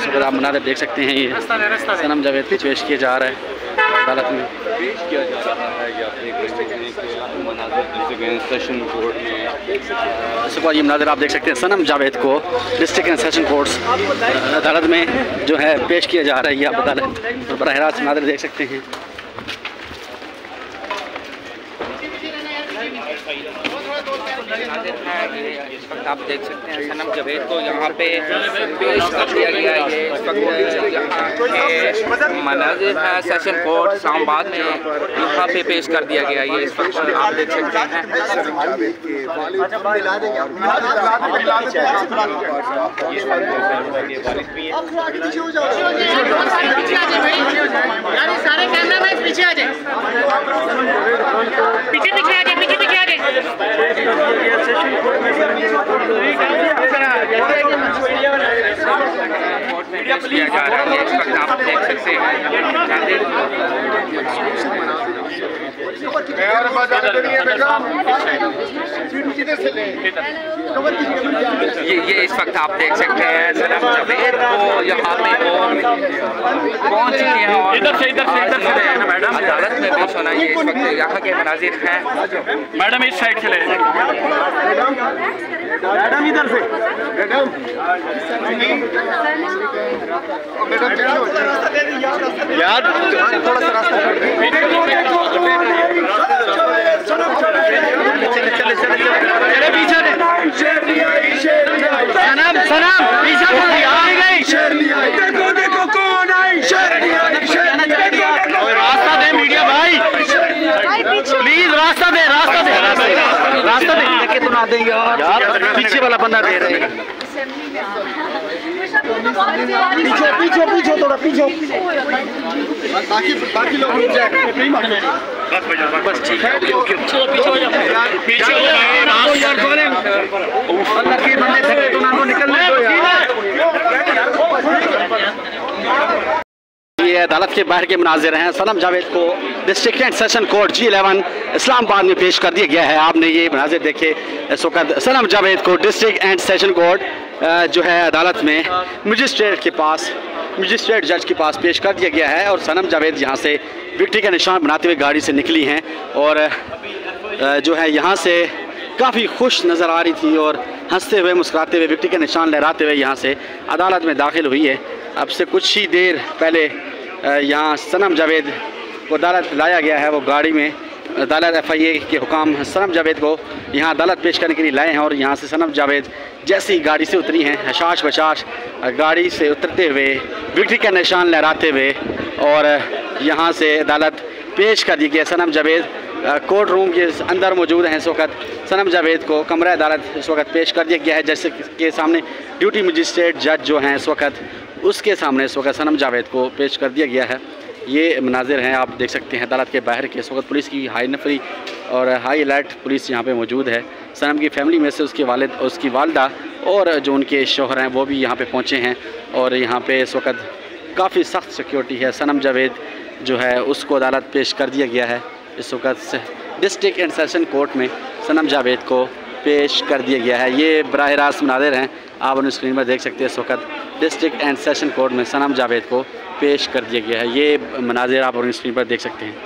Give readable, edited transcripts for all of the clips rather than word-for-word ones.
इस वक्त आप मनाज़िर देख सकते हैं। ये सनम जावेद को पेश किया जा रहा है अदालत में, पेश किया जा रहा है। या आप देख सकते हैं कि मनाज़िर सेशन कोर्ट में इस वक्त ये मनाज़िर आप देख सकते हैं। सनम जावेद को डिस्ट्रिक्ट एंड सेशन कोर्ट्स अदालत में जो है पेश किया जा रहा है। ये आप अदालत और बराह रास्त मनाज़िर देख सकते हैं। इस वक्त आप देख सकते हैं सनम जावेद को यहाँ पे पेश कर दिया गया है। ये इस वक्त यहाँ के मनाज़िर हैं सेशन कोर्ट इस्लामाबाद में, यहाँ पे पेश कर दिया गया है। ये इस वक्त आप देख सकते हैं। सारे कैमरा मैन पीछे आ जाए, पीछे पीछे आ जाए, पीछे पीछे आ जाए। किया जा रहा है। इस वक्त आप देख सकते हैं ये इस वक्त आप देख सकते हैं सनम जावेद को यहाँ पे पहुँच चुके हैं और अदालत में पेश होना। ये इस वक्त यहाँ के मनाज़िर हैं। मैडम इस साइड चले, मैडम इधर से, यार थोड़ा सा रास्ता चले पीछे सनम पीछे देखो देखो कौन आई, रास्ता दे मीडिया भाई, प्लीज रास्ता दे, रास्ता दे, रास्ता दे के तो ना दे यार, पीछे वाला बंदा दे रहे हैं। पीछे पीछे पीछे थोड़ा पीछे, बाकी लोग बस ठीक है। पीछे यार अल्लाह के बंदे थे तो ना निकलने दो यार। ये अदालत के बाहर के मुनाज़िर हैं। सनम जावेद को district and session court G11 Islamabad में पेश कर दिया गया है। आपने ये मुनाज़िर देखे। इस वक्त सनम जावेद को डिस्ट्रिक्ट एंड सेशन कोर्ट जो है अदालत में मजिस्ट्रेट जज के पास पेश कर दिया गया है। और सनम जावेद यहाँ से विक्ट्री का निशान बनाते हुए गाड़ी से निकली हैं और जो है यहाँ से काफ़ी खुश नज़र आ रही थी और हंसते हुए मुस्कुराते हुए विक्ट्री का निशान लहराते हुए यहाँ से अदालत में दाखिल हुई है। अब से कुछ ही देर पहले यहाँ सनम जावेद को अदालत लाया गया है। वो गाड़ी में अदालत FIA के हुकाम सनम जावेद को यहाँ अदालत पेश करने के लिए लाए हैं और यहाँ से सनम जावेद जैसे ही गाड़ी से उतरी हैं हशाश बशाश गाड़ी से उतरते हुए विक्ट्री का निशान लहराते हुए और यहाँ से अदालत पेश कर दी गई। सनम जावेद कोर्ट रूम के अंदर मौजूद हैं। इस वक्त सनम जावेद को कमरा अदालत इस वक्त पेश कर दिया गया है। जैसे के सामने ड्यूटी मजिस्ट्रेट जज जो हैं इस वक्त उसके सामने इस वक्त सनम जावेद को पेश कर दिया गया है। ये मनाज़िर हैं आप देख सकते हैं अदालत के बाहर के। इस वक्त पुलिस की हाई नफरी और हाई अलर्ट पुलिस यहाँ पे मौजूद है। सनम की फैमिली में से उसके वालिद, उसकी वालदा और जो उनके शौहर हैं वो भी यहाँ पे पहुँचे हैं और यहाँ पे इस वक्त काफ़ी सख्त सिक्योरिटी है। सनम जावेद जो है उसको अदालत पेश कर दिया गया है। इस वक्त डिस्ट्रिक्ट एंड सेशन कोर्ट में सनम जावेद को पेश कर दिया गया है। ये बराह रास्त मनाज़िर हैं आप उन स्क्रीन पर देख सकते हैं। इस वक्त डिस्ट्रिक्ट एंड सेशन कोर्ट में सनम जावेद को पेश कर दिया गया है। ये मनाज़िर आप उन स्क्रीन पर देख सकते हैं।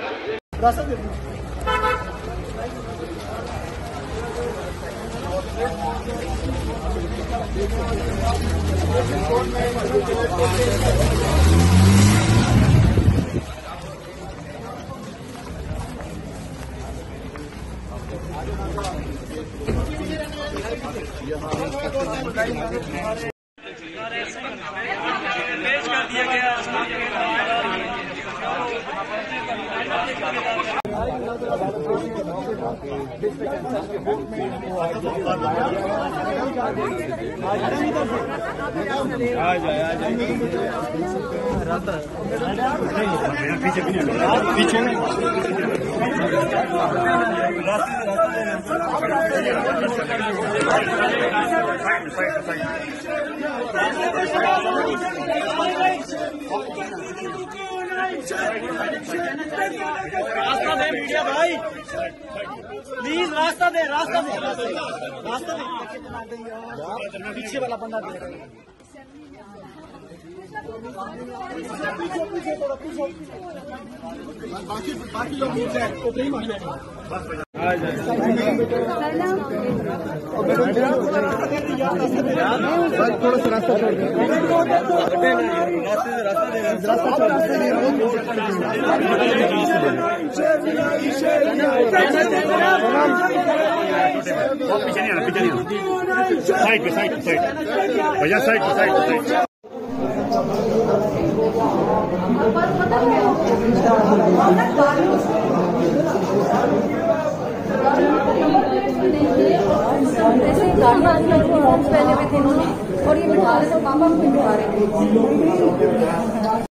पेश कर दिया गया। पीछे पीछे रास्ता दे मीडिया भाई, प्लीज रास्ता दे, रास्ता दे, रास्ता दे, पीछे वाला बंदा दे रहा है। बाकी लोग नीचे हैं, ऊपरी महीने में थोड़ा सा रास्ता छोड़ पीछे नहीं आना, साइड पे भैया, साइड पे जैसे गाड़ियाँ पहले हुए थे इन्होंने और ये बिठा रहे थे, पापा को बिठा रहे थे।